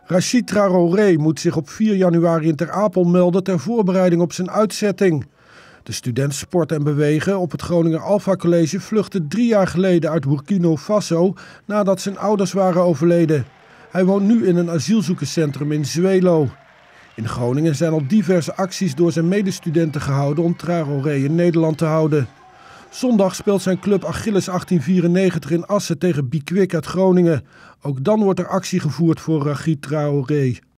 Rachid Traoré moet zich op 4 januari in Ter Apel melden ter voorbereiding op zijn uitzetting. De student Sporten en Bewegen op het Groninger Alpha College vluchtte 3 jaar geleden uit Burkina Faso nadat zijn ouders waren overleden. Hij woont nu in een asielzoekerscentrum in Zwelo. In Groningen zijn al diverse acties door zijn medestudenten gehouden om Traoré in Nederland te houden. Zondag speelt zijn club Achilles 1894 in Assen tegen Bikwik uit Groningen. Ook dan wordt er actie gevoerd voor Rachid Traoré.